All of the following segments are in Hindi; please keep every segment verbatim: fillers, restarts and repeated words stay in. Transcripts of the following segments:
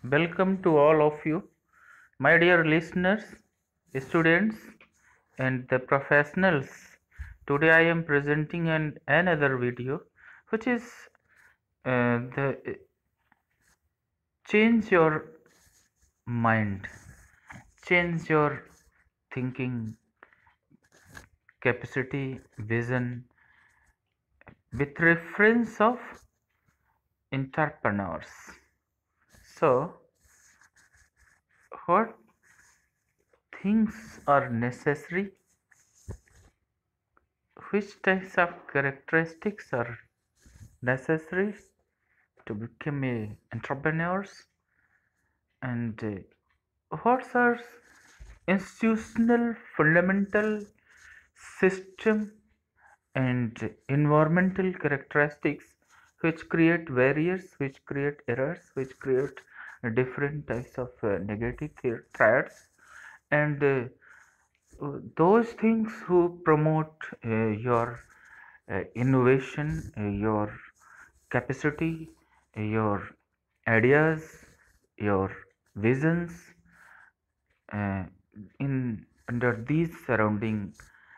Welcome to all of you, my dear listeners, students, and the professionals. Today I am presenting an, another video which is uh, the change your mind, change your thinking capacity, vision with reference of entrepreneurs. So, what things are necessary, which types of characteristics are necessary to become a entrepreneurs, and uh, what are institutional fundamental system and environmental characteristics which create barriers, which create errors, which create different types of uh, negative threats, and uh, those things who promote uh, your uh, innovation, uh, your capacity, uh, your ideas, your visions uh, in under these surrounding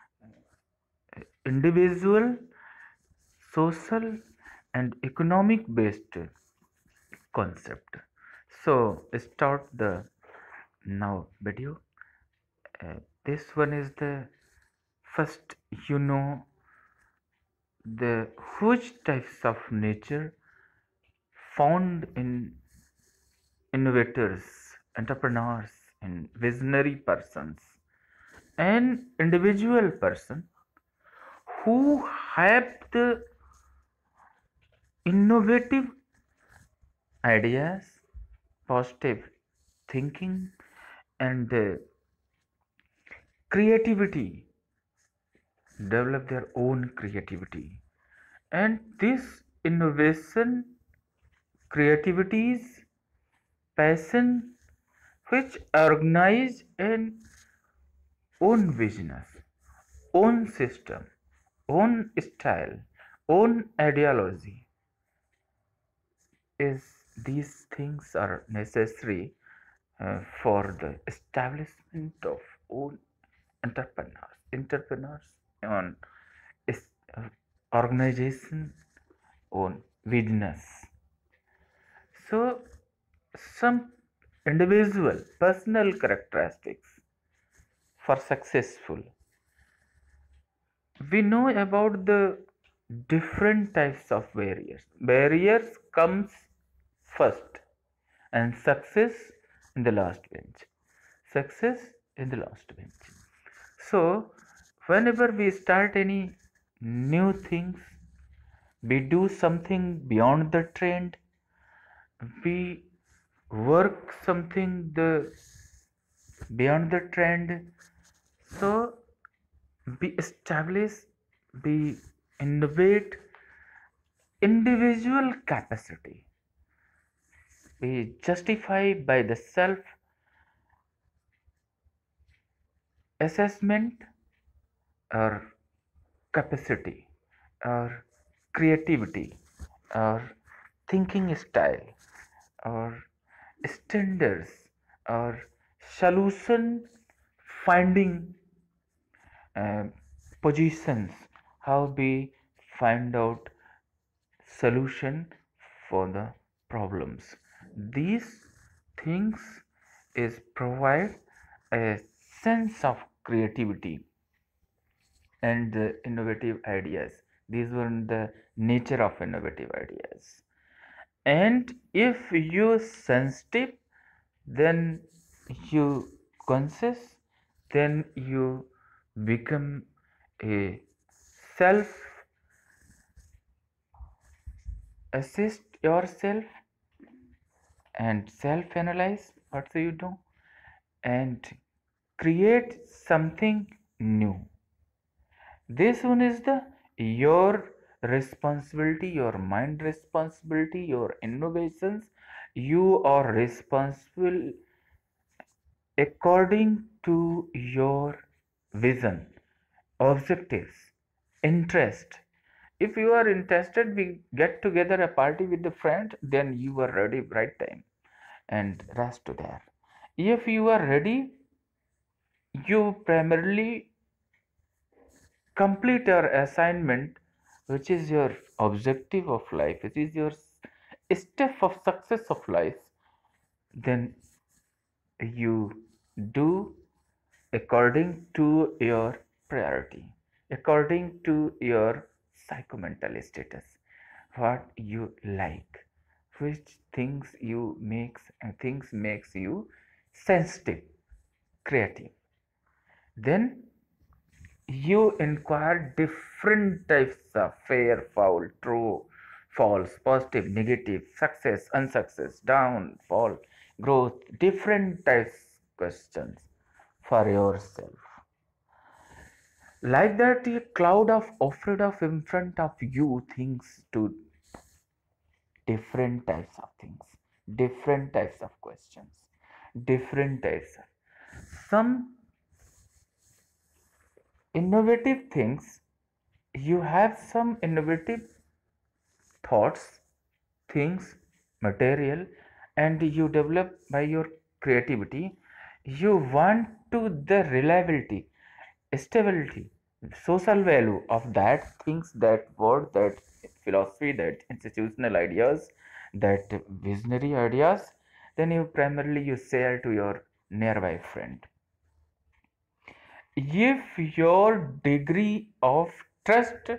individual, social, and economic based concept. So start the now video. Uh, this one is the first. You know the huge types of nature found in innovators, entrepreneurs, and visionary persons. An individual person who have the innovative ideas, positive thinking, and uh, creativity, develop their own creativity. And this innovation, creativities, passion, which organize an own business, own system, own style, own ideology, is these things are necessary uh, for the establishment of own entrepreneurs, entrepreneurs on is, uh, organization, own business. So, some individual personal characteristics for successful. We know about the different types of barriers. Barriers comes first and success in the last bench. Success in the last bench. So whenever we start any new things, we do something beyond the trend, we work something the beyond the trend. So we establish, we innovate individual capacity. We justify by the self assessment or capacity or creativity or thinking style or standards or solution finding uh, positions, how we find out solution for the problems. These things is provide a sense of creativity and the innovative ideas. These were the nature of innovative ideas. And if you sensitive, then you conscious, then you become a self assist yourself and self analyze what do you do and create something new. This one is the your responsibility, your mind responsibility, your innovations. You are responsible according to your vision, objectives, interest. If you are interested, we get together a party with the friend, then you are ready right time. and rest there. If you are ready, you primarily complete your assignment, which is your objective of life, which is your step of success of life. Then you do according to your priority, according to your psychomental status, what you like, which things you makes and things makes you sensitive, creative. Then you inquire different types of fair, foul, true, false, positive, negative, success, unsuccess, down, fall, growth, different types questions for yourself. Like that, a cloud of afraid of in front of you thinks to different types of things, different types of questions, different types of some innovative things. You have some innovative thoughts, things, material, and you develop by your creativity. You want to the reliability, stability, social value of that things, that word, that philosophy, that institutional ideas, that visionary ideas. Then you primarily you share to your nearby friend. If your degree of trust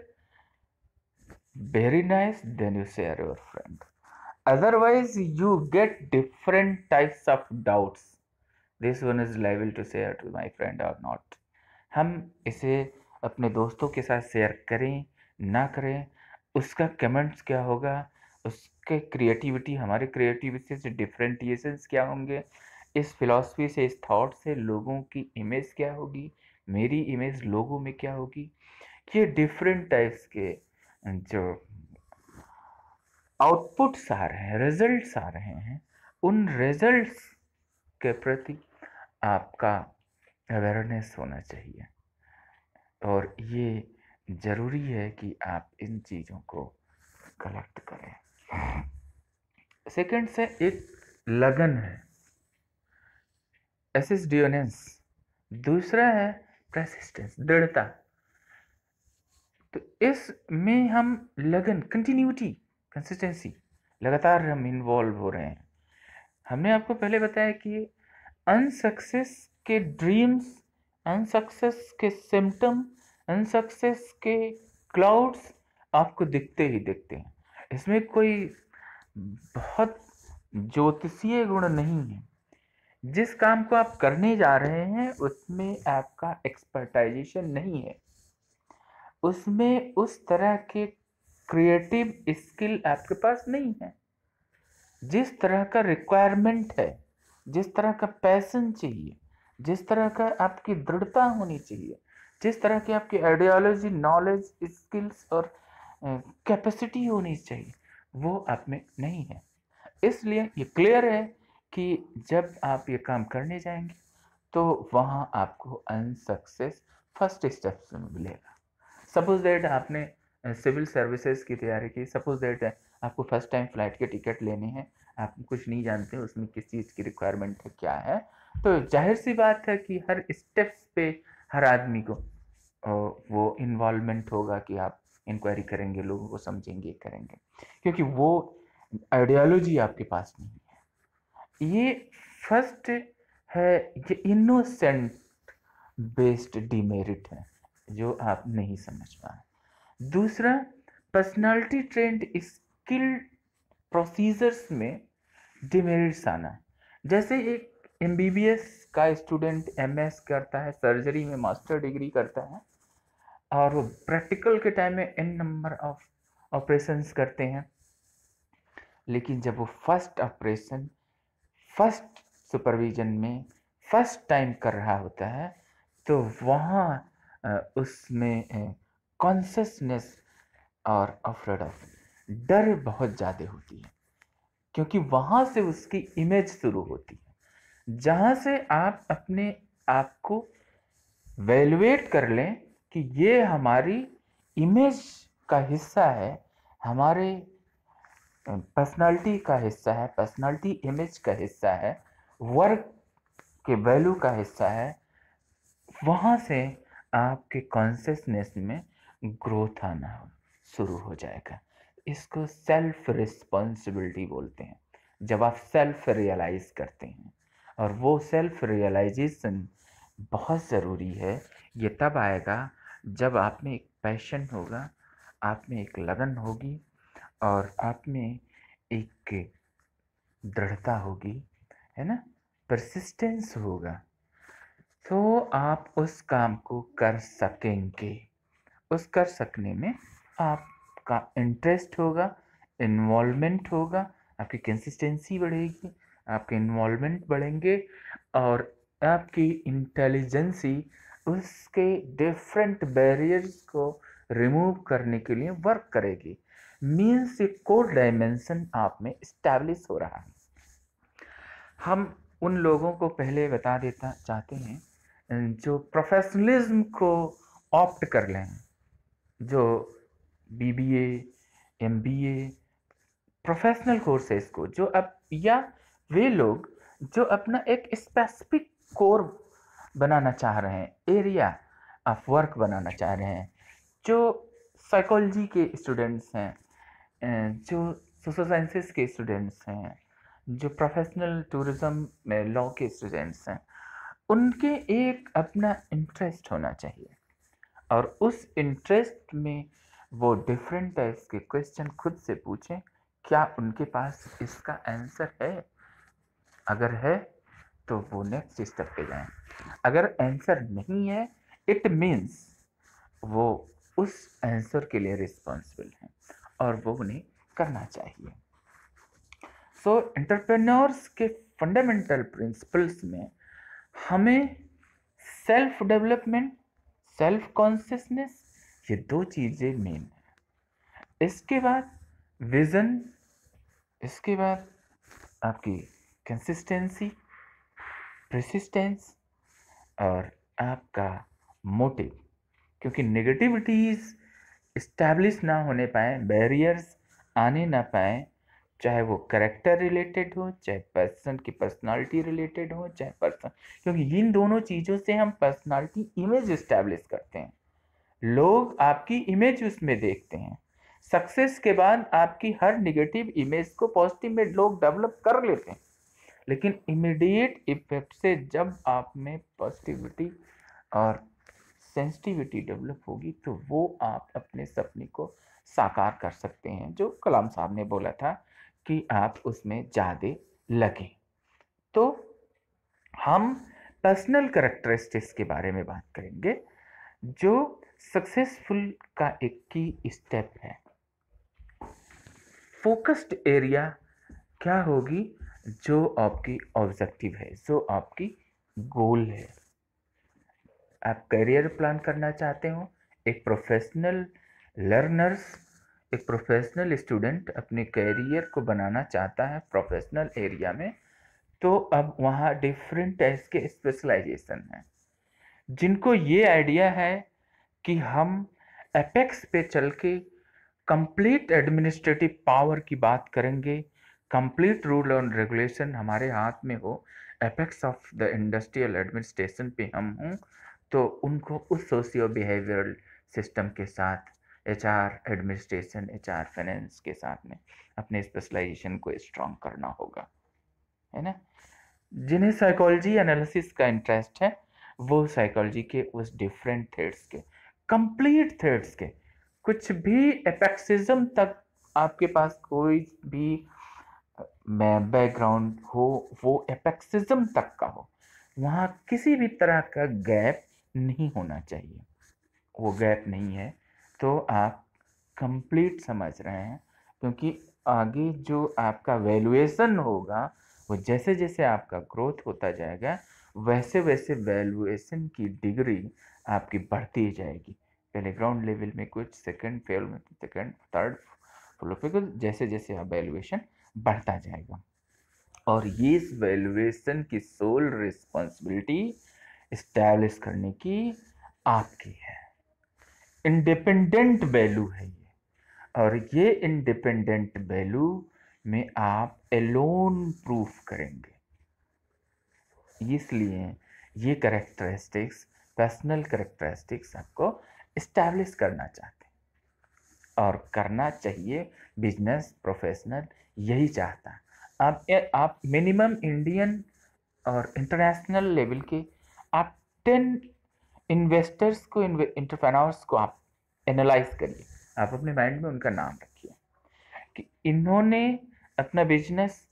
very nice, then you share your friend. Otherwise you get different types of doubts. This one is liable to share to my friend or not. हम इसे अपने दोस्तों के साथ शेयर करें ना करें, उसका कमेंट्स क्या होगा, उसके क्रिएटिविटी हमारे क्रिएटिविटी से डिफरेंटिएशंस क्या होंगे, इस फिलॉसफी से, इस थॉट से लोगों की इमेज क्या होगी, मेरी इमेज लोगों में क्या होगी। ये डिफरेंट टाइप्स के जो आउटपुट्स आ रहे हैं, रिजल्ट्स आ रहे हैं, उन रिजल्ट्स के प्रति आपका अवेयरनेस होना चाहिए। और ये ज़रूरी है कि आप इन चीज़ों को कलेक्ट करें। सेकंड से एक लगन है, एसिस्डियोनेंस। दूसरा है परसिस्टेंस, दृढ़ता। तो इसमें हम लगन, कंटिन्यूटी, कंसिस्टेंसी, लगातार हम इन्वॉल्व हो रहे हैं। हमने आपको पहले बताया कि अनसक्सेस के ड्रीम्स, अनसक्सेस के सिम्टम, अनसक्सेस के क्लाउड्स आपको दिखते ही दिखते हैं। इसमें कोई बहुत ज्योतिषीय गुण नहीं है। जिस काम को आप करने जा रहे हैं उसमें आपका एक्सपर्टाइजेशन नहीं है, उसमें उस तरह के क्रिएटिव स्किल आपके पास नहीं है। जिस तरह का रिक्वायरमेंट है, जिस तरह का पैशन चाहिए, जिस तरह का आपकी दृढ़ता होनी चाहिए, जिस तरह की आपकी आइडियोलॉजी, नॉलेज, स्किल्स और कैपेसिटी होनी चाहिए, वो आप में नहीं है। इसलिए ये क्लियर है कि जब आप ये काम करने जाएंगे तो वहाँ आपको अनसक्सेस फर्स्ट स्टेप में मिलेगा। सपोज दैट आपने सिविल सर्विसेज की तैयारी की, सपोज दैट आपको फर्स्ट टाइम फ्लाइट के टिकट लेने हैं, आप कुछ नहीं जानते उसमें किस चीज़ की रिक्वायरमेंट है, क्या है, तो जाहिर सी बात है कि हर स्टेप्स पे हर आदमी को वो इन्वॉल्वमेंट होगा कि आप इंक्वायरी करेंगे, लोगों को समझेंगे, करेंगे, क्योंकि वो आइडियोलॉजी आपके पास नहीं है। ये फर्स्ट है, ये इनोसेंट बेस्ड डिमेरिट है जो आप नहीं समझ पाए। दूसरा, पर्सनालिटी ट्रेंड स्किल प्रोसीजर्स में डिमेरिट्स आना। जैसे एक एमबीबीएस का स्टूडेंट एमएस करता है, सर्जरी में मास्टर डिग्री करता है, और वो प्रैक्टिकल के टाइम में एन नंबर ऑफ ऑपरेशंस करते हैं, लेकिन जब वो फर्स्ट ऑपरेशन फर्स्ट सुपरविजन में फर्स्ट टाइम कर रहा होता है तो वहाँ उसमें कॉन्शियसनेस और अफ्रेड ऑफ डर बहुत ज़्यादा होती है, क्योंकि वहाँ से उसकी इमेज शुरू होती है, जहाँ से आप अपने आप को वैल्यूएट कर लें कि ये हमारी इमेज का हिस्सा है, हमारे पर्सनालिटी का हिस्सा है, पर्सनालिटी इमेज का हिस्सा है, वर्क के वैल्यू का हिस्सा है, वहाँ से आपके कॉन्शियसनेस में ग्रोथ आना शुरू हो जाएगा। इसको सेल्फ रिस्पॉन्सिबिलिटी बोलते हैं, जब आप सेल्फ रियलाइज करते हैं। और वो सेल्फ रियलाइजेशन बहुत ज़रूरी है। ये तब आएगा जब आप में एक पैशन होगा, आप में एक लगन होगी और आप में एक दृढ़ता होगी, है ना, परसिस्टेंस होगा, तो आप उस काम को कर सकेंगे। उस कर सकने में आपका इंटरेस्ट होगा, इन्वॉल्वमेंट होगा, आपकी कंसिस्टेंसी बढ़ेगी, आपके इन्वॉल्वमेंट बढ़ेंगे और आपकी इंटेलिजेंसी उसके डिफरेंट बैरियर्स को रिमूव करने के लिए वर्क करेगी। मीन्स एक कोर डायमेंशन आप में इस्टेब्लिश हो रहा है। हम उन लोगों को पहले बता देता चाहते हैं जो प्रोफेशनलिज्म को ऑप्ट कर लें, जो बीबीए, एमबीए, प्रोफेशनल कोर्सेज को, जो अब, या वे लोग जो अपना एक स्पेसिफिक कोर बनाना चाह रहे हैं, एरिया ऑफ वर्क बनाना चाह रहे हैं, जो साइकोलॉजी के स्टूडेंट्स हैं, जो सोशल साइंसेस के स्टूडेंट्स हैं, जो प्रोफेशनल टूरिज्म में लॉ के स्टूडेंट्स हैं, उनके एक अपना इंटरेस्ट होना चाहिए और उस इंटरेस्ट में वो डिफरेंट टाइप्स के क्वेश्चन खुद से पूछें, क्या उनके पास इसका आंसर है? अगर है तो वो नेक्स्ट स्टेप पे जाएं। अगर आंसर नहीं है, इट मीन्स वो उस आंसर के लिए रिस्पॉन्सिबल हैं और वो उन्हें करना चाहिए। सो एंटरप्रेन्योर्स के फंडामेंटल प्रिंसिपल्स में हमें सेल्फ डेवलपमेंट, सेल्फ कॉन्शियसनेस, ये दो चीज़ें मेन है। इसके बाद विज़न, इसके बाद आपकी कंसिस्टेंसी, परसिस्टेंस और आपका मोटिव, क्योंकि नेगेटिविटीज़ इस्टेब्लिश ना होने पाए, बैरियर्स आने ना पाए, चाहे वो करेक्टर रिलेटेड हो, चाहे पर्सन की पर्सनालिटी रिलेटेड हो, चाहे पर्सन, क्योंकि इन दोनों चीज़ों से हम पर्सनालिटी इमेज इस्टेब्लिश करते हैं। लोग आपकी इमेज उसमें देखते हैं। सक्सेस के बाद आपकी हर नेगेटिव इमेज को पॉजिटिव में लोग डेवलप कर लेते हैं, लेकिन इमीडिएट इफेक्ट से जब आप में पॉजिटिविटी और सेंसिटिविटी डेवलप होगी तो वो आप अपने सपने को साकार कर सकते हैं, जो कलाम साहब ने बोला था कि आप उसमें ज़्यादा लगे। तो हम पर्सनल कैरेक्टरिस्टिक्स के बारे में बात करेंगे, जो सक्सेसफुल का एक की स्टेप है। फोकस्ड एरिया क्या होगी? जो आपकी ऑब्जेक्टिव है, जो आपकी गोल है। आप करियर प्लान करना चाहते हो, एक प्रोफेशनल लर्नर्स, एक प्रोफेशनल स्टूडेंट अपने करियर को बनाना चाहता है प्रोफेशनल एरिया में, तो अब वहाँ डिफरेंट टाइप्स के स्पेशलाइजेशन हैं। जिनको ये आइडिया है कि हम एपेक्स पे चल के कंप्लीट एडमिनिस्ट्रेटिव पावर की बात करेंगे, कंप्लीट रूल और रेगुलेशन हमारे हाथ में हो, apex of the industrial administration पे हम हों, तो उनको उस सोशियो बिहेवियरल सिस्टम के साथ, एचआर एडमिनिस्ट्रेशन, एचआर फाइनेंस के साथ में अपने स्पेशलाइजेशन को स्ट्रॉन्ग करना होगा, है ना। जिन्हें साइकोलॉजी एनालिसिस का इंटरेस्ट है, वो साइकोलॉजी के उस डिफरेंट थ्रेड्स के, कंप्लीट थ्रेड्स के, कुछ भी एपेक्सिज्म तक आपके पास कोई भी बैकग्राउंड हो, वो एपेक्सिज्म तक का हो, वहाँ किसी भी तरह का गैप नहीं होना चाहिए। वो गैप नहीं है तो आप कंप्लीट समझ रहे हैं, क्योंकि आगे जो आपका वैल्यूएशन होगा, वो जैसे जैसे आपका ग्रोथ होता जाएगा, वैसे वैसे वैल्यूएशन की डिग्री आपकी बढ़ती जाएगी। पहले ग्राउंड लेवल में कुछ, सेकंड फेल में सेकंड, थर्ड फ्लोर पे, जैसे जैसे आप वैल्यूएशन बढ़ता जाएगा। और ये इस वैल्यूएशन की सोल रिस्पॉन्सिबिलिटी इस्टेब्लिश करने की आपकी है। इंडिपेंडेंट वैल्यू है ये, और ये इंडिपेंडेंट वैल्यू में आप एलोन प्रूफ करेंगे। इसलिए ये करेक्टरिस्टिक्स, पर्सनल करेक्टरिस्टिक्स आपको इस्टेब्लिश करना चाहते हैं और करना चाहिए। बिजनेस प्रोफेशनल यही चाहता है। आप आप मिनिमम इंडियन और इंटरनेशनल लेवल के आप टेन इन्वेस्टर्स को, एंटरप्रेन्योर्स को आप एनालाइज करिए। आप अपने माइंड में उनका नाम रखिए कि इन्होंने अपना बिजनेस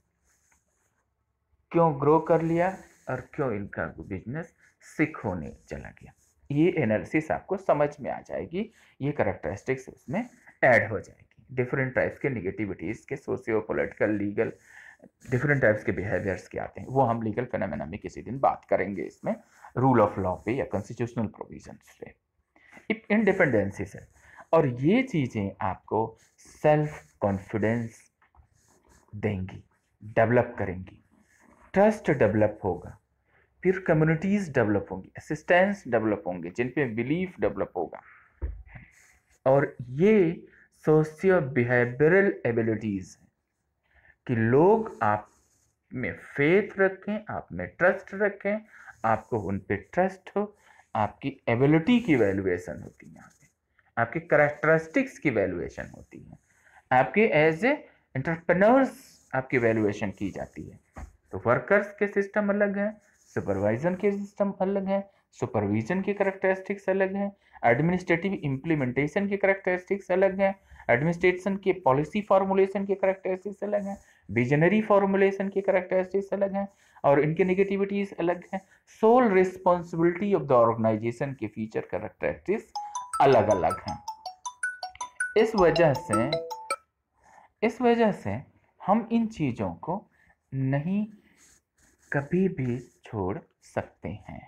क्यों ग्रो कर लिया और क्यों इनका बिजनेस सिक होने चला गया। ये एनालिसिस आपको समझ में आ जाएगी, ये करेक्टरिस्टिक्स इसमें ऐड हो जाएगी। डिफरेंट टाइप्स के निगेटिविटीज़ के, socio political, legal, different types के बिहेवियर्स के आते हैं, वो हम लीगल फेनोमेना में किसी दिन बात करेंगे, इसमें रूल ऑफ लॉ पे या कॉन्स्टिट्यूशनल प्रोविजंस पे, इंडिपेंडेंसी से। और ये चीज़ें आपको सेल्फ कॉन्फिडेंस देंगी, डेवलप करेंगी, ट्रस्ट डेवलप होगा, फिर कम्युनिटीज डेवलप होंगी, असिस्टेंस डेवलप होंगे, जिन पे बिलीफ डेवलप होगा। और ये सोशियो बिहेवियरल एबिलिटीज हैं कि लोग आप में फेथ रखें, आप में ट्रस्ट रखें, आपको उन पे ट्रस्ट हो। आपकी एबिलिटी की वैल्यूएशन होती है यहाँ पे, आपकी कैरेक्टरिस्टिक्स की वैल्यूएशन होती है, आपके एज ए एंटरप्रेन्योर्स आपकी वैल्यूएशन की जाती है। तो वर्कर्स के सिस्टम अलग है, सुपरवाइजन के सिस्टम अलग है, सुपरविजन की कैरेक्टरिस्टिक्स अलग है, एडमिनिस्ट्रेटिव इम्प्लीमेंटेशन की कैरेक्टरिस्टिक्स अलग है, एडमिनिस्ट्रेशन के पॉलिसी फॉर्मुलेशन की कैरेक्टरिस्टिक्स अलग है, विजनरी फॉर्मुलेशन की कैरेक्टरिस्टिक्स अलग हैं और इनके नेगेटिविटीज अलग हैं। Sole responsibility of the organization के फीचर कैरेक्टरिस्टिक्स अलग अलग हैं। इस वजह से इस वजह से हम इन चीज़ों को नहीं कभी भी छोड़ सकते हैं।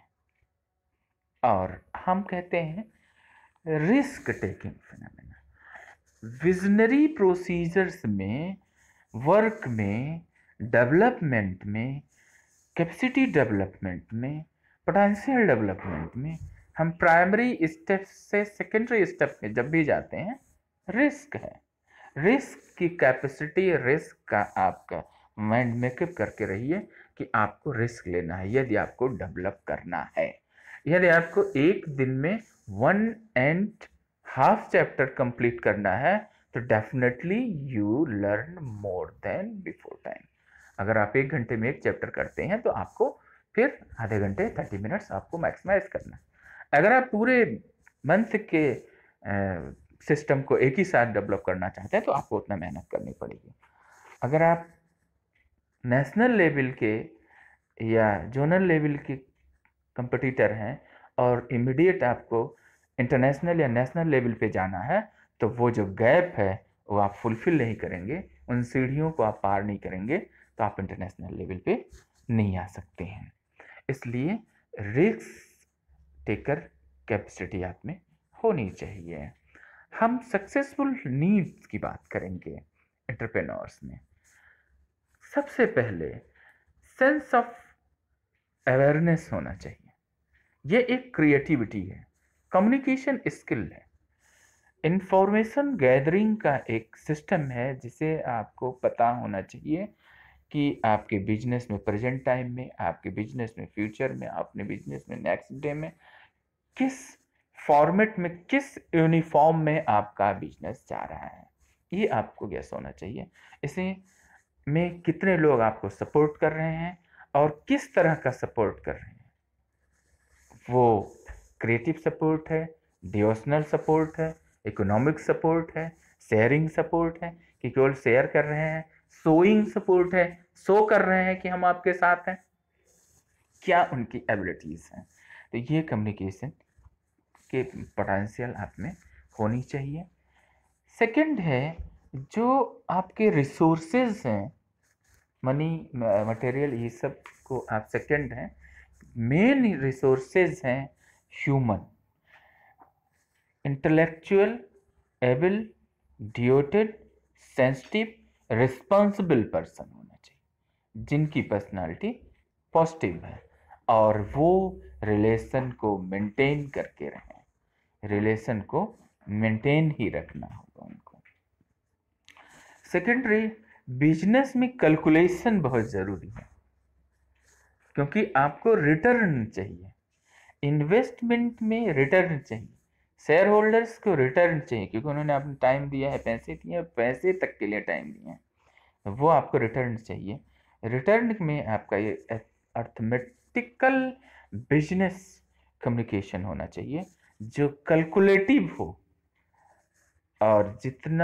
और हम कहते हैं risk taking phenomena. Visionary procedures में, वर्क में, डेवलपमेंट में, कैपेसिटी डेवलपमेंट में, पोटेंशियल डेवलपमेंट में, हम प्राइमरी स्टेप से सेकेंडरी स्टेप में जब भी जाते हैं, रिस्क है। रिस्क की कैपेसिटी, रिस्क का आपका माइंड मेकअप करके रहिए कि आपको रिस्क लेना है। यदि आपको डेवलप करना है, यदि आपको एक दिन में one and half chapter complete करना है, तो definitely you learn more than before time. अगर आप एक घंटे में एक चैप्टर करते हैं तो आपको फिर आधे घंटे, थर्टी मिनट्स आपको मैक्सिमाइज करना है। अगर आप पूरे मंथ के सिस्टम को एक ही साथ डेवलप करना चाहते हैं तो आपको उतना मेहनत करनी पड़ेगी। अगर आप नेशनल लेवल के या जोनल लेवल के कंपटीटर हैं और इमीडिएट आपको इंटरनेशनल या नेशनल लेवल पे जाना है, तो वो जो गैप है वो आप फुलफिल नहीं करेंगे, उन सीढ़ियों को आप पार नहीं करेंगे, तो आप इंटरनेशनल लेवल पे नहीं आ सकते हैं। इसलिए रिस्क टेकर कैपेसिटी आप में होनी चाहिए। हम सक्सेसफुल नीड्स की बात करेंगे एंटरप्रेन्योर्स में। सबसे पहले सेंस ऑफ अवेयरनेस होना चाहिए। ये एक क्रिएटिविटी है, कम्युनिकेशन स्किल है, इंफॉर्मेशन गैदरिंग का एक सिस्टम है, जिसे आपको पता होना चाहिए कि आपके बिजनेस में प्रेजेंट टाइम में, आपके बिजनेस में फ्यूचर में, अपने बिजनेस में नेक्स्ट डे में किस फॉर्मेट में, किस यूनिफॉर्म में आपका बिजनेस जा रहा है, ये आपको गैस होना चाहिए। इसे में कितने लोग आपको सपोर्ट कर रहे हैं और किस तरह का सपोर्ट कर रहे हैं। वो क्रिएटिव सपोर्ट है, डिवोशनल सपोर्ट है, इकोनॉमिक सपोर्ट है, शेयरिंग सपोर्ट है कि केवल शेयर कर रहे हैं, सोइंग सपोर्ट है, शो कर रहे हैं कि हम आपके साथ हैं, क्या उनकी एबिलिटीज हैं। तो ये कम्युनिकेशन के पोटेंशियल आप में होनी चाहिए। सेकंड है जो आपके रिसोर्सेज हैं, मनी, मटेरियल, ये सब को आप सेकंड हैं। मेन रिसोर्सेज हैं human, intellectual, able, devoted, sensitive, responsible person होना चाहिए, जिनकी पर्सनालिटी पॉजिटिव है और वो रिलेशन को मेंटेन करके रहें। रिलेशन को मेंटेन ही रखना होगा उनको। सेकेंडरी बिजनेस में कैलकुलेशन बहुत ज़रूरी है, क्योंकि आपको रिटर्न चाहिए। इन्वेस्टमेंट में रिटर्न चाहिए, शेयर होल्डर्स को रिटर्न चाहिए, क्योंकि उन्होंने आपने टाइम दिया है, पैसे दिए हैं, पैसे तक के लिए टाइम दिए हैं, वो आपको रिटर्न चाहिए। रिटर्न में आपका ये अर्थमेटिकल बिजनेस कम्युनिकेशन होना चाहिए जो कैलकुलेटिव हो, और जितना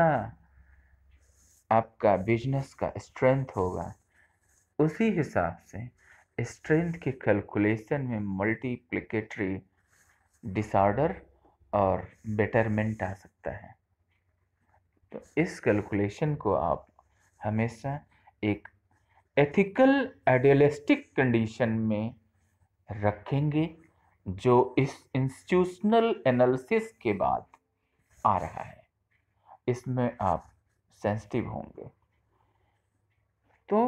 आपका बिजनेस का स्ट्रेंथ होगा उसी हिसाब से स्ट्रेंथ के कैलकुलेशन में मल्टीप्लिकेटरी डिसऑर्डर और बेटरमेंट आ सकता है। तो इस कैलकुलेशन को आप हमेशा एक एथिकल आइडियलिस्टिक कंडीशन में रखेंगे, जो इस इंस्टीट्यूशनल एनालिसिस के बाद आ रहा है, इसमें आप सेंसिटिव होंगे। तो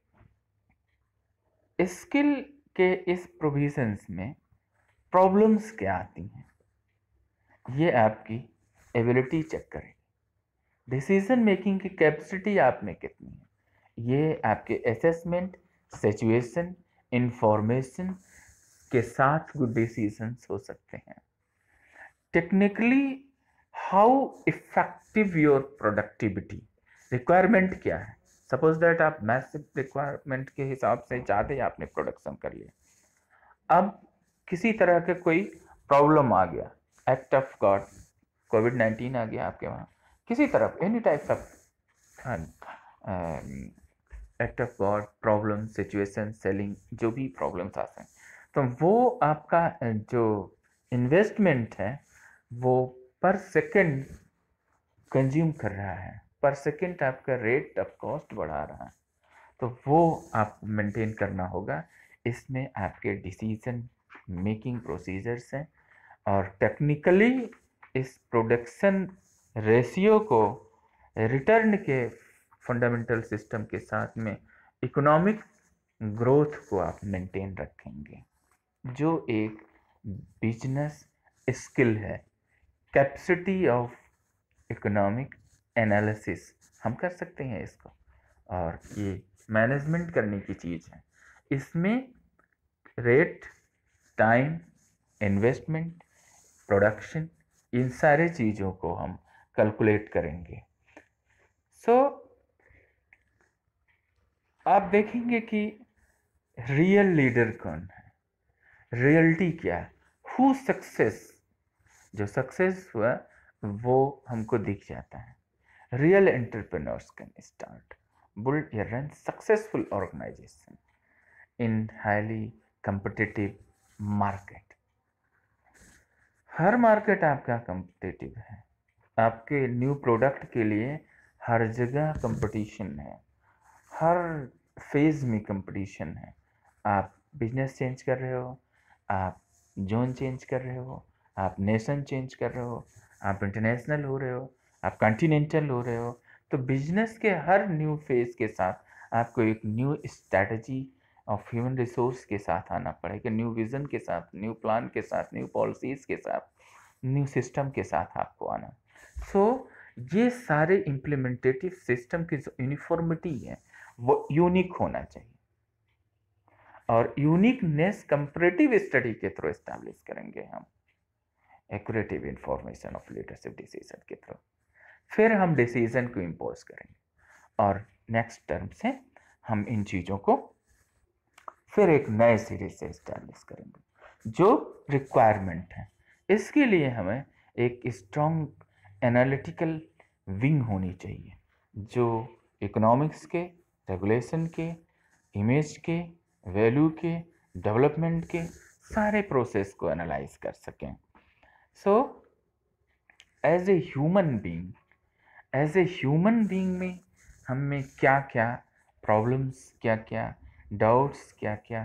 स्किल के इस प्रोविजंस में प्रॉब्लम्स क्या आती हैं, ये आपकी एबिलिटी चेक करेगी। डिसीजन मेकिंग की कैपेसिटी आप में कितनी है, ये आपके असेसमेंट, सिचुएशन, इंफॉर्मेशन के साथ गुड डिसीजंस हो सकते हैं। Technically how effective your productivity, requirement क्या है। सपोज दैट आप मैसिव रिक्वायरमेंट के हिसाब से ज़्यादा आपने प्रोडक्शन कर लिया, अब किसी तरह का कोई प्रॉब्लम आ गया, act of God, covid nineteen आ गया आपके वहाँ, किसी तरफ any types of act of God, problem, situation, selling, जो भी प्रॉब्लम्स आते हैं, तो वो आपका जो इन्वेस्टमेंट है वो पर सेकंड कंज्यूम कर रहा है, पर सेकंड आपका रेट ऑफ कॉस्ट बढ़ा रहा है, तो वो आपको मेंटेन करना होगा। इसमें आपके डिसीजन मेकिंग प्रोसीजर्स हैं, और टेक्निकली इस प्रोडक्शन रेशियो को रिटर्न के फंडामेंटल सिस्टम के साथ में इकोनॉमिक ग्रोथ को आप मेंटेन रखेंगे, जो एक बिजनेस स्किल है। कैपेसिटी ऑफ इकोनॉमिक एनालिसिस हम कर सकते हैं इसको, और ये मैनेजमेंट करने की चीज़ है। इसमें रेट, टाइम, इन्वेस्टमेंट, प्रोडक्शन, इन सारे चीज़ों को हम कैलकुलेट करेंगे। सो so, आप देखेंगे कि रियल लीडर कौन है, रियलिटी क्या है, हु सक्सेस, जो सक्सेस हुआ वो हमको दिख जाता है। Real entrepreneurs can start, build a run successful organization in highly competitive market। हर मार्केट आपका competitive है, आपके न्यू प्रोडक्ट के लिए हर जगह कंपटीशन है, हर फेज में कंपटीशन है। आप बिजनेस चेंज कर रहे हो, आप जोन चेंज कर रहे हो, आप नेशन चेंज कर रहे हो, आप इंटरनेशनल हो रहे हो, आप कॉन्टिनेंटल हो रहे हो, तो बिजनेस के हर न्यू फेज के साथ आपको एक new strategy of human resource के साथ आना पड़ेगा, न्यू विजन के साथ, न्यू प्लान के साथ, न्यू पॉलिसीज के साथ, न्यू सिस्टम के साथ आपको आना। सो so, ये सारे इम्प्लीमेंटेटिव सिस्टम की जो यूनिफॉर्मिटी है वो यूनिक होना चाहिए, और यूनिकनेस कंपैरेटिव स्टडी के थ्रू एस्टैब्लिश करेंगे हम, accurative information of leadership decision के थ्रू, फिर हम डिसीजन को इम्पोज करेंगे, और नेक्स्ट टर्म से हम इन चीज़ों को फिर एक नए सीरीज से एस्टैब्लिश करेंगे जो रिक्वायरमेंट है। इसके लिए हमें एक स्ट्रॉन्ग एनालिटिकल विंग होनी चाहिए, जो इकोनॉमिक्स के, रेगुलेशन के, इमेज के, वैल्यू के, डेवलपमेंट के सारे प्रोसेस को एनालाइज कर सकें। So as a human being, as a human being में हम में क्या क्या प्रॉब्लम्स, क्या क्या डाउट्स, क्या क्या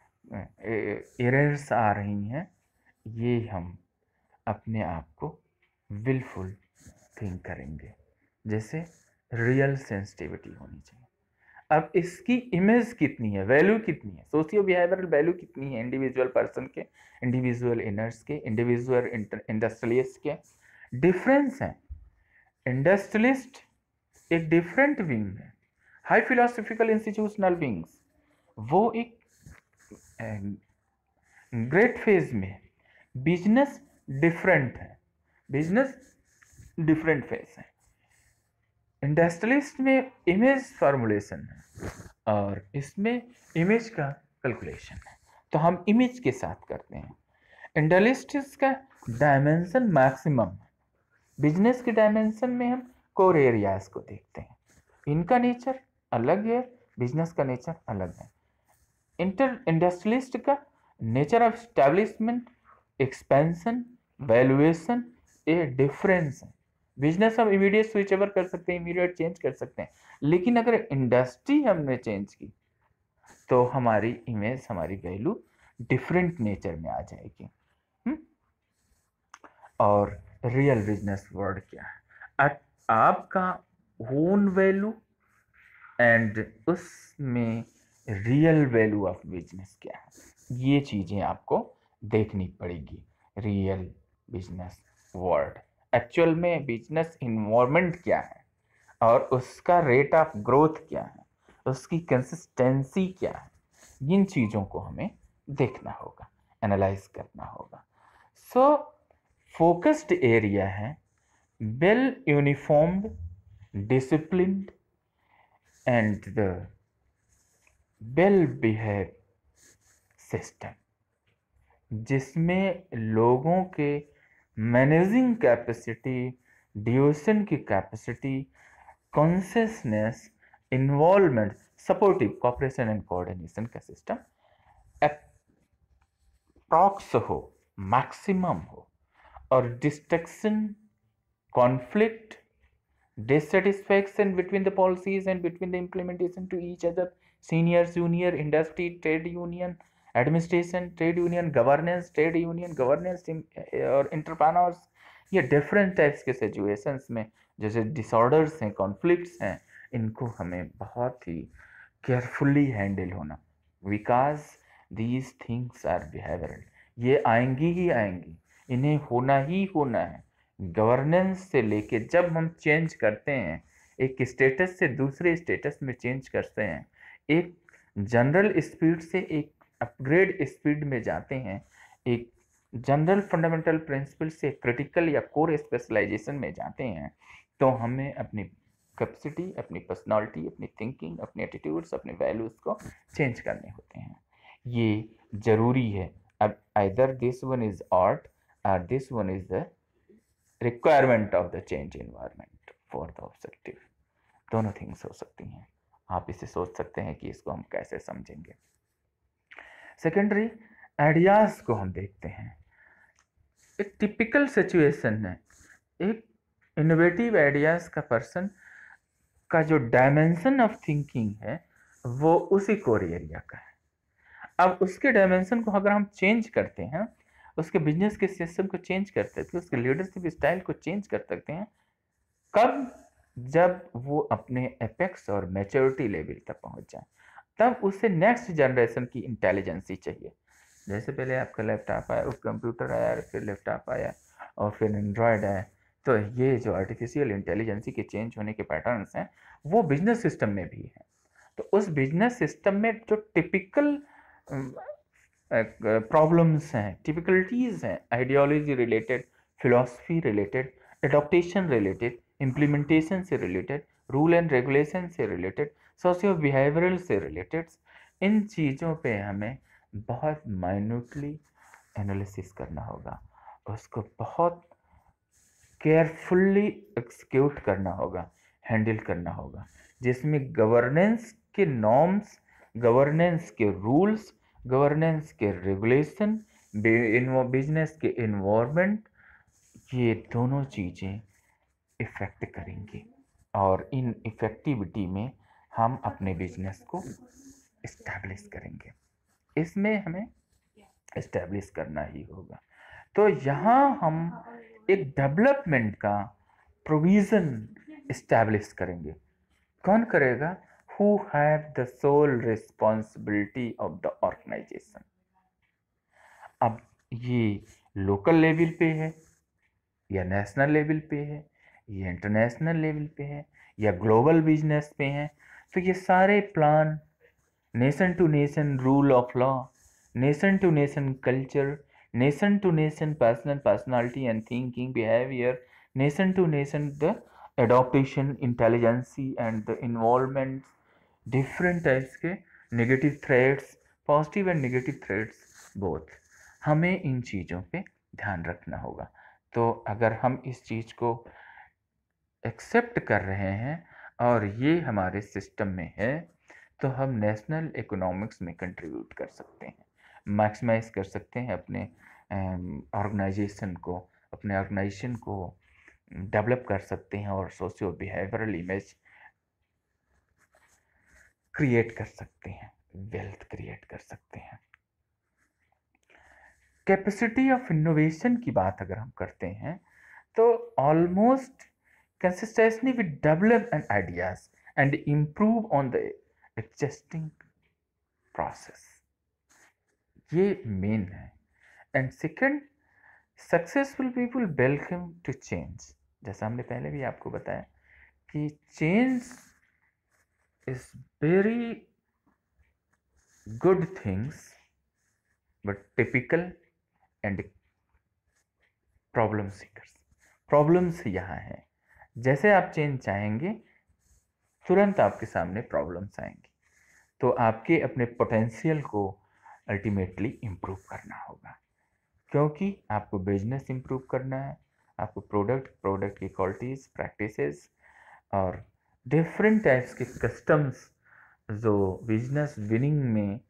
एरर्स आ रही हैं, ये हम अपने आप को विलफुल थिंक करेंगे। जैसे रियल सेंसिटिविटी होनी चाहिए। अब इसकी इमेज कितनी है, वैल्यू कितनी है, सोशियो बिहेवियरल वैल्यू कितनी है इंडिविजुअल पर्सन के, इंडिविजुअल इनर्स के, इंडिविजुअल इंडस्ट्रियलिस्ट के, डिफरेंस है। इंडस्ट्रियलिस्ट एक डिफरेंट विंग है, हाई फिलोसफिकल इंस्टीट्यूशनल बींग्स, वो एक ग्रेट फेज में, बिजनेस डिफरेंट है, बिजनेस डिफरेंट फेज है। इंडस्ट्रियलिस्ट में इमेज फॉर्मुलेशन है और इसमें इमेज का कैलकुलेशन है, तो हम इमेज के साथ करते हैं। इंडस्ट्रियलिस्ट का डायमेंशन मैक्सिमम है, बिजनेस के डायमेंशन में हम कोर एरियाज को देखते हैं, इनका नेचर अलग है, बिजनेस का नेचर अलग है। इंटर इंडस्ट्रियलिस्ट का nature of establishment, expansion, valuation, a difference है। बिजनेस हम इमीडिएट स्विच ओवर कर सकते हैं, इमीडिएट चेंज कर सकते हैं, लेकिन अगर इंडस्ट्री हमने चेंज की तो हमारी इमेज, हमारी वैल्यू डिफरेंट नेचर में आ जाएगी। हुँ? और रियल बिजनेस वर्ड क्या है? आपका ओन वैल्यू एंड उसमें रियल वैल्यू ऑफ बिजनेस क्या है, ये चीजें आपको देखनी पड़ेगी। रियल बिजनेस वर्ड, एक्चुअल में बिजनेस इन्वायरमेंट क्या है और उसका रेट ऑफ ग्रोथ क्या है, उसकी कंसिस्टेंसी क्या है, इन चीजों को हमें देखना होगा, एनालाइज करना होगा। सो फोकस्ड एरिया है well uniformed, disciplined and the well behave system, जिसमें लोगों के मैनेजिंग कैपेसिटी, ड्यूरेशन की capacity, consciousness, involvement, supportive cooperation and coordination का सिस्टम अप्रॉक्स हो, मैक्सिमम हो, और destruction, conflict, dissatisfaction between the policies and between the implementation to each other, senior, junior, industry, trade union, administration, trade union, governance, trade union, governance और entrepreneurs, ये different types के situations में जैसे disorders हैं, conflicts हैं, इनको हमें बहुत ही carefully handle होना, because these things are behavioral, ये आएंगी ही आएंगी, इन्हें होना ही होना है। गवर्नेंस से लेके जब हम चेंज करते हैं, एक स्टेटस से दूसरे स्टेटस में चेंज करते हैं, एक जनरल स्पीड से एक अपग्रेड स्पीड में जाते हैं, एक जनरल फंडामेंटल प्रिंसिपल से क्रिटिकल या कोर स्पेशलाइजेशन में जाते हैं, तो हमें अपनी कैपेसिटी, अपनी पर्सनालिटी, अपनी थिंकिंग, अपने एटीट्यूड्स, अपने वैल्यूज को चेंज करने होते हैं। ये जरूरी है। अब either this one is art और this one is the requirement of the change environment for the objective, दोनों थिंग्स हो सकती हैं। आप इसे सोच सकते हैं कि इसको हम कैसे समझेंगे। सेकेंडरी आइडियाज को हम देखते हैं। एक टिपिकल सिचुएशन है, एक इनोवेटिव आइडियाज का पर्सन का जो डायमेंशन ऑफ थिंकिंग है वो उसी कोर एरिया का है। अब उसके डायमेंशन को अगर हम चेंज करते हैं, उसके बिजनेस के सिस्टम को चेंज कर सकते हैं, उसके लीडरशिप स्टाइल को चेंज कर सकते हैं, कब? जब वो अपने एपेक्स और मैच्योरिटी लेवल तक पहुंच जाए, तब उसे नेक्स्ट जनरेशन की इंटेलिजेंसी चाहिए। जैसे पहले आपका लैपटॉप आया, उस कंप्यूटर आया, फिर लैपटॉप आया और फिर एंड्रॉयड आया, तो ये जो आर्टिफिशियल इंटेलिजेंसी के चेंज होने के पैटर्न्स हैं वो बिजनेस सिस्टम में भी हैं। तो उस बिजनेस सिस्टम में जो टिपिकल प्रॉब्लम्स हैं, टिपिकलिटीज़ हैं, ideology related, philosophy related, adaptation related, implementation से रिलेटेड, रूल एंड रेगुलेशन से रिलेटेड, सोशियो बिहेवियरल से रिलेटेड, इन चीज़ों पे हमें बहुत माइन्यूटली एनालिसिस करना होगा, उसको बहुत केयरफुली एक्सिक्यूट करना होगा, हैंडल करना होगा, जिसमें गवर्नेंस के नॉर्म्स, गवर्नेंस के रूल्स, गवर्नेंस के रेगुलेशन, बिजनेस के इन्वायरमेंट, ये दोनों चीज़ें इफ़ेक्ट करेंगी और इन इफ़ेक्टिविटी में हम अपने बिजनेस को इस्टेब्लिश करेंगे। इसमें हमें इस्टेब्लिश करना ही होगा। तो यहाँ हम एक डेवलपमेंट का प्रोविज़न इस्टेब्लिश करेंगे। कौन करेगा? Who have the sole responsibility of the organization। अब ये लोकल लेवल पे है या नेशनल लेवल पे है या इंटरनेशनल लेवल पे है या ग्लोबल बिजनेस पे है, तो ये सारे plan, nation to nation rule of law, nation to nation culture, nation to nation personal personality and thinking behaviour, nation to nation the adaptation intelligency and the involvement, different types के negative threads, positive and negative threads both, हमें इन चीज़ों पे ध्यान रखना होगा। तो अगर हम इस चीज़ को एक्सेप्ट कर रहे हैं और ये हमारे सिस्टम में है, तो हम नेशनल इकोनॉमिक्स में कंट्रीब्यूट कर सकते हैं, मैक्सिमाइज कर सकते हैं अपने ऑर्गेनाइजेशन को, अपने ऑर्गेनाइजेशन को डेवलप कर सकते हैं और सोशियो बिहेवियरल इमेज क्रिएट कर सकते हैं, वेल्थ क्रिएट कर सकते हैं। कैपेसिटी ऑफ इनोवेशन की बात अगर हम करते हैं तो almost consistently we develop an ideas and improve on the existing process, ये मेन है। And second, successful people welcome to change. जैसा हमने पहले भी आपको बताया कि change is very good things but typical and problem seekers. Problems यहाँ है, जैसे आप चेंज चाहेंगे तुरंत आपके सामने प्रॉब्लम्स आएंगी। तो आपके अपने पोटेंशियल को अल्टीमेटली इम्प्रूव करना होगा, क्योंकि आपको बिजनेस इम्प्रूव करना है, आपको प्रोडक्ट प्रोडक्ट की क्वालिटीज़, प्रैक्टिसेस और डिफरेंट टाइप्स के कस्टम्स जो बिजनेस विनिंग में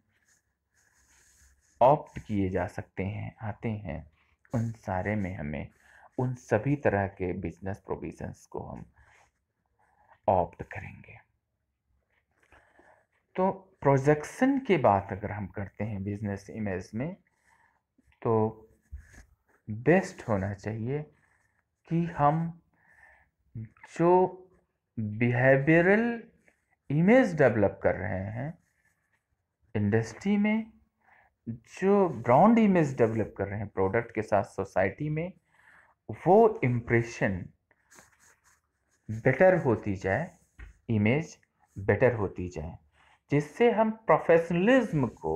ऑप्ट किए जा सकते हैं, आते हैं, उन सारे में हमें उन सभी तरह के बिजनेस प्रोविजंस को हम ऑप्ट करेंगे। तो प्रोजेक्शन के बात अगर हम करते हैं बिजनेस इमेज में, तो बेस्ट होना चाहिए कि हम जो बिहेवियरल इमेज डेवलप कर रहे हैं इंडस्ट्री में, जो ब्रांड इमेज डेवलप कर रहे हैं प्रोडक्ट के साथ सोसाइटी में, वो इम्प्रेशन बेटर होती जाए, इमेज बेटर होती जाए, जिससे हम प्रोफेशनलिज्म को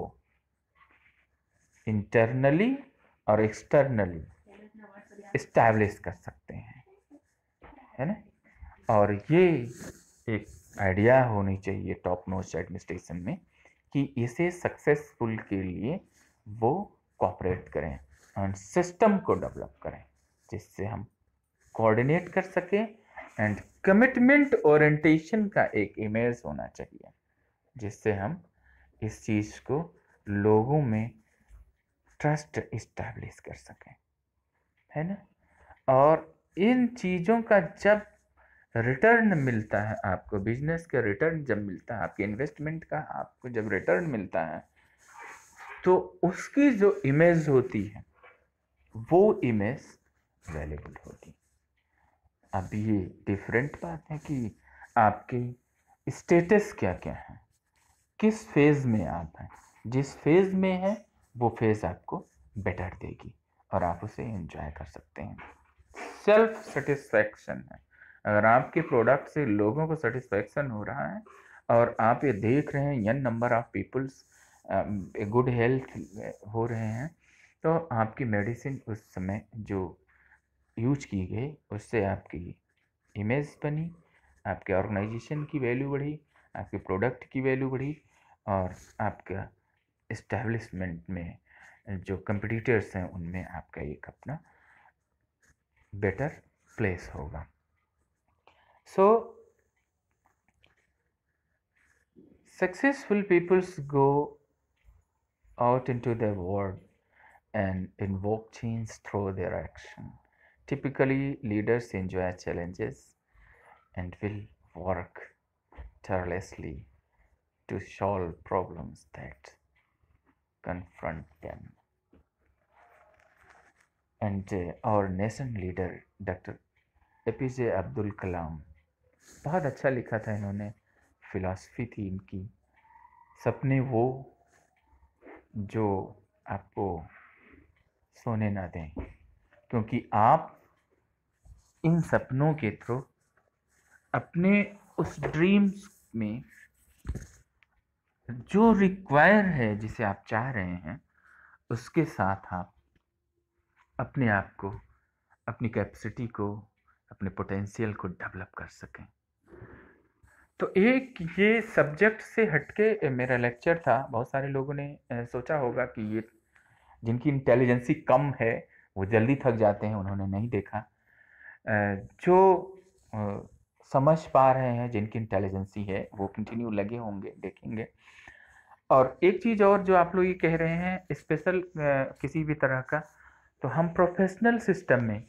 इंटरनली और एक्सटर्नली इस्टेब्लिश कर सकते हैं, है ना। और ये एक आइडिया होनी चाहिए टॉप नॉच एडमिनिस्ट्रेशन में कि इसे सक्सेसफुल के लिए वो कोऑपरेट करें और सिस्टम को डेवलप करें, जिससे हम कोऑर्डिनेट कर सकें। एंड कमिटमेंट ओरिएंटेशन का एक इमेज होना चाहिए, जिससे हम इस चीज़ को लोगों में ट्रस्ट इस्टेब्लिश कर सकें, है ना। और इन चीज़ों का जब रिटर्न मिलता है आपको, बिजनेस का रिटर्न जब मिलता है, आपके इन्वेस्टमेंट का आपको जब रिटर्न मिलता है, तो उसकी जो इमेज होती है वो इमेज वैल्यूबल होती। अब ये डिफरेंट बात है कि आपके स्टेटस क्या क्या है, किस फेज़ में आप हैं। जिस फेज़ में है वो फेज़ आपको बेटर देगी और आप उसे एंजॉय कर सकते हैं। सेल्फ सेटिस्फैक्शन है, अगर आपके प्रोडक्ट से लोगों को सेटिस्फैक्शन हो रहा है और आप ये देख रहे हैं n number of peoples good health हो रहे हैं, तो आपकी मेडिसिन उस समय जो यूज की गई उससे आपकी इमेज बनी, आपके ऑर्गेनाइजेशन की वैल्यू बढ़ी, आपके प्रोडक्ट की वैल्यू बढ़ी और आपका इस्टेब्लिशमेंट में जो कंपटीटर्स हैं उनमें आपका एक अपना बेटर प्लेस होगा। So successful peoples go out into the world and invoke change through their action. Typically, leaders enjoy challenges and will work tirelessly to solve problems that confront them. And uh, our nation leader, Doctor A P J Abdul Kalam, बहुत अच्छा लिखा था इन्होंने, फिलॉसफी थी इनकी, सपने वो जो आपको सोने ना दें, क्योंकि आप इन सपनों के थ्रू अपने उस ड्रीम्स में जो रिक्वायर है, जिसे आप चाह रहे हैं, उसके साथ आप अपने आप को, अपनी कैपेसिटी को, अपने पोटेंशियल को डेवलप कर सकें। तो एक ये सब्जेक्ट से हटके मेरा लेक्चर था। बहुत सारे लोगों ने सोचा होगा कि ये जिनकी इंटेलिजेंसी कम है वो जल्दी थक जाते हैं, उन्होंने नहीं देखा। जो समझ पा रहे हैं, जिनकी इंटेलिजेंसी है, वो कंटिन्यू लगे होंगे, देखेंगे। और एक चीज़ और जो आप लोग ये कह रहे हैं स्पेशल किसी भी तरह का, तो हम प्रोफेशनल सिस्टम में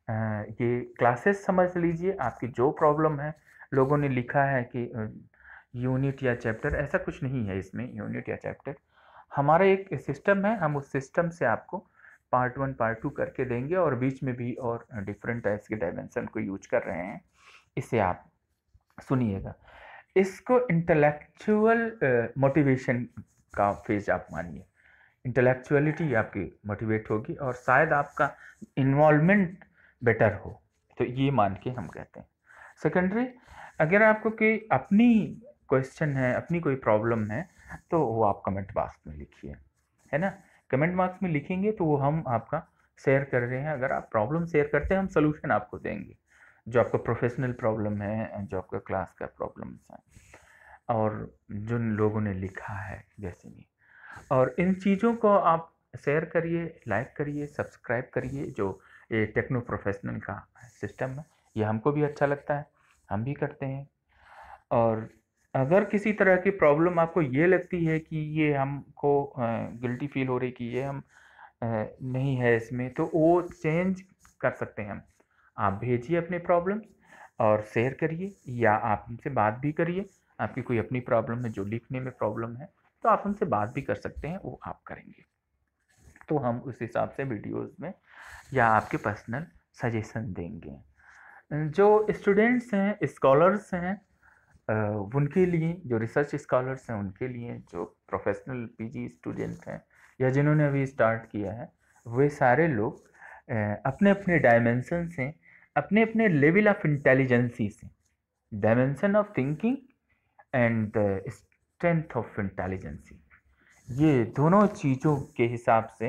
ये क्लासेस समझ लीजिए। आपकी जो प्रॉब्लम है, लोगों ने लिखा है कि यूनिट या चैप्टर, ऐसा कुछ नहीं है इसमें यूनिट या चैप्टर। हमारा एक सिस्टम है, हम उस सिस्टम से आपको पार्ट वन पार्ट टू करके देंगे, और बीच में भी और डिफरेंट टाइप्स के डायमेंशन को यूज कर रहे हैं। इसे आप सुनिएगा। इसको इंटेलेक्चुअल मोटिवेशन का फेज आप मानिए। इंटेलेक्चुअलिटी आपकी मोटिवेट होगी और शायद आपका इन्वॉल्वमेंट बेटर हो, तो ये मान के हम कहते हैं। सेकेंडरी, अगर आपको कोई अपनी क्वेश्चन है, अपनी कोई प्रॉब्लम है, तो वो आप कमेंट बॉक्स में लिखिए, है ना। कमेंट बॉक्स में लिखेंगे तो वो हम आपका शेयर कर रहे हैं। अगर आप प्रॉब्लम शेयर करते हैं, हम सोल्यूशन आपको देंगे, जो आपका प्रोफेशनल प्रॉब्लम है, जो आपका क्लास का प्रॉब्लम्स है, और जिन लोगों ने लिखा है जैसे भी। और इन चीज़ों को आप शेयर करिए, लाइक करिए, सब्सक्राइब करिए। जो ये टेक्नो प्रोफेशनल का सिस्टम है, ये हमको भी अच्छा लगता है, हम भी करते हैं। और अगर किसी तरह की प्रॉब्लम आपको ये लगती है कि ये हमको गिल्टी फील हो रही कि ये हम अ, नहीं है इसमें, तो वो चेंज कर सकते हैं हम। आप भेजिए अपने प्रॉब्लम और शेयर करिए, या आप हमसे बात भी करिए। आपकी कोई अपनी प्रॉब्लम है जो लिखने में प्रॉब्लम है, तो आप उनसे बात भी कर सकते हैं, वो आप करेंगे। तो हम उस हिसाब से वीडियोस में या आपके पर्सनल सजेशन देंगे। जो स्टूडेंट्स हैं, स्कॉलर्स हैं, उनके लिए, जो रिसर्च स्कॉलर्स हैं उनके लिए, जो प्रोफेशनल पीजी स्टूडेंट हैं या जिन्होंने अभी स्टार्ट किया है, वे सारे लोग अपने अपने डायमेंशन से, अपने अपने लेवल ऑफ इंटेलिजेंसी से, dimension of thinking and strength of intelligency, ये दोनों चीज़ों के हिसाब से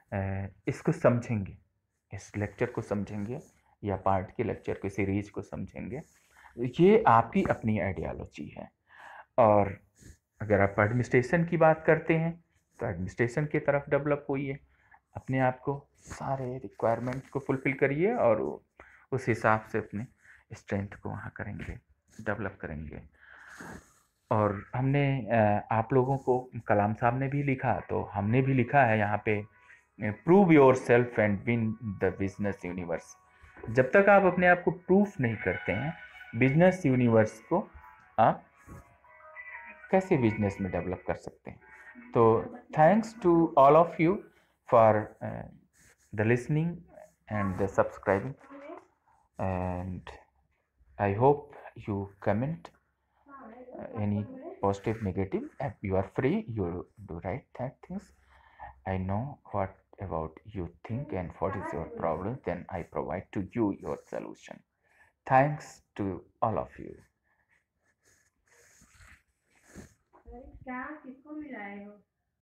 इसको समझेंगे, इस लेक्चर को समझेंगे या पार्ट के लेक्चर के सीरीज को समझेंगे। ये आपकी अपनी आइडियोलॉजी है। और अगर आप एडमिनिस्ट्रेशन की बात करते हैं, तो एडमिनिस्ट्रेशन की तरफ डेवलप होइए, अपने आप को सारे रिक्वायरमेंट को फुलफिल करिए, और उस हिसाब से अपने स्ट्रेंथ को वहाँ करेंगे, डेवलप करेंगे। और हमने आप लोगों को, कलाम साहब ने भी लिखा, तो हमने भी लिखा है यहाँ पे, prove yourself and win the business universe. जब तक आप अपने आप को प्रूफ नहीं करते हैं, बिजनेस यूनिवर्स को आप कैसे बिजनेस में डेवलप कर सकते हैं। तो thanks to all of you for the listening and the subscribing, and I hope you comment any positive, negative, and you are free, you do write that things. I know what about you think and what is your problem, then I provide to you your solution. Thanks to all of you.